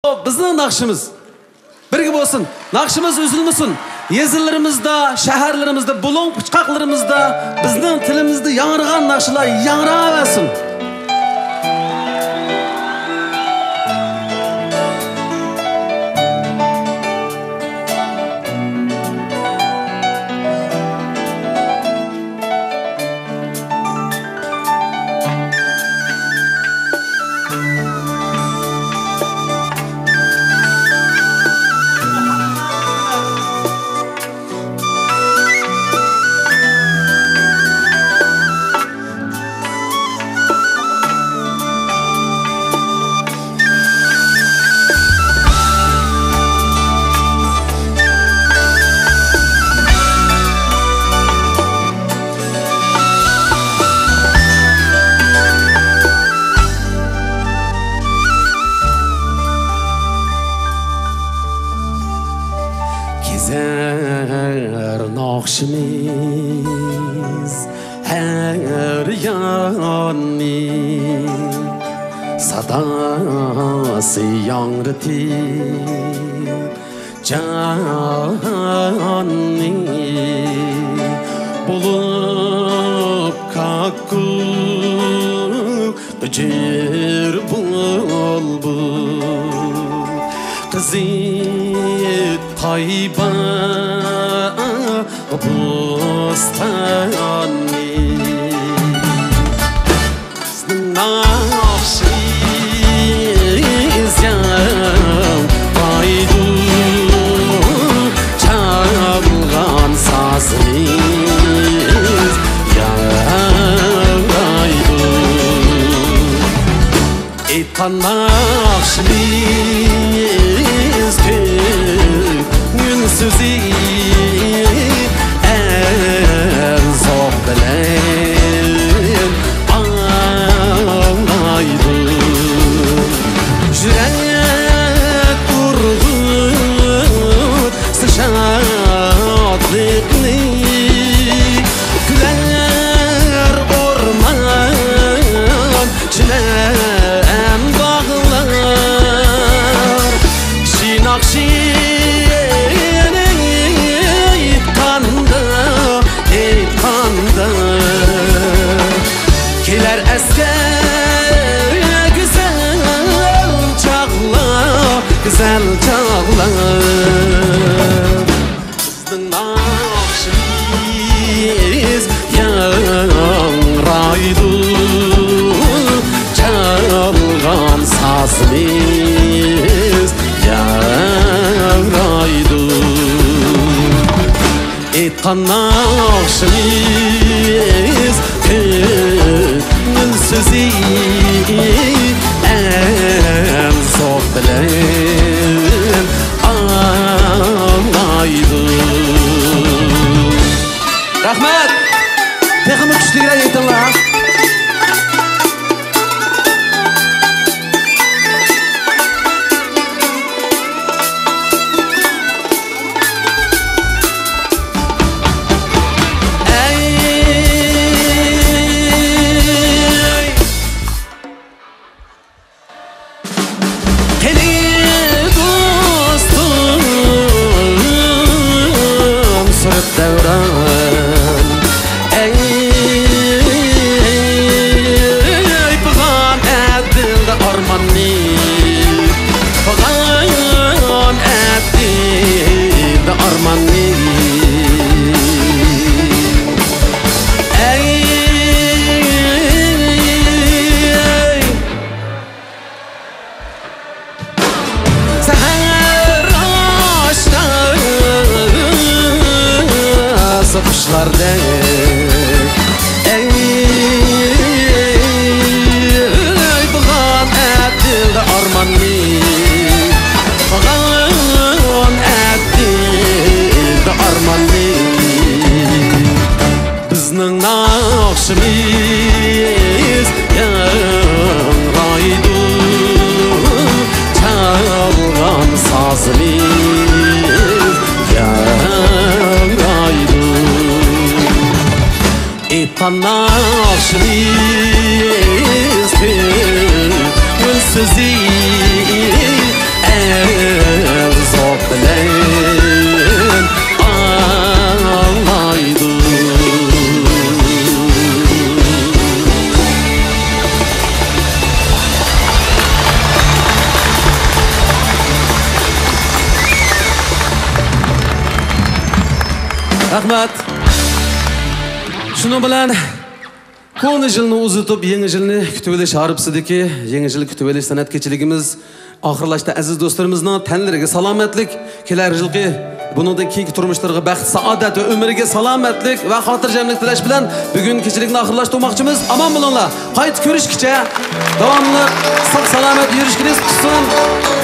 Bizning naqshimiz birga bo'lsin. Naqshimiz uzilmasin. Yezirlarimizda, shaharlarimizda, bulung pichqoqlarimizda bizning tilimizda yangragan naqshlar yangraversin. Naqshimiz her yanni sadası yangratır canni bulup kakuk gıcır bulbul kızı tayba bostani naqshimiz yangraydu çalgan sazimiz yangraydu aytgan naqshimiz ko'ngil so'zi güzel çağlar bizning naqshimiz yangraydu çalgan sazimiz yangraydu aytgan naqshimiz ko'ngil so'zi en sof bilen anlaydı. Rahmet! Texmi kuchliroq aytinglar. Bizning naqshimiz yangraydu çalgan sazimiz yangraydu aytgan naqshimiz ko'ngil so'zi Rahmat. Shuni bilan Qo'ni yilni uzitib, yangi yilni kutib olish haribsidiki, yangi yil kutib olish san'at kechiligimiz oxirlashda aziz do'stlarimizning tanlariga salomatlik, kelar yilgi buningdan keyingi turmushlariga baxt, saodat va umriga salomatlik va xotirjamlik tilash bilan bugun kechilikni oxirlashtirmoqchimiz. Omon bo'linglar. Qayt ko'rishgacha davomli sog' salomat yurishgingiz qilsin.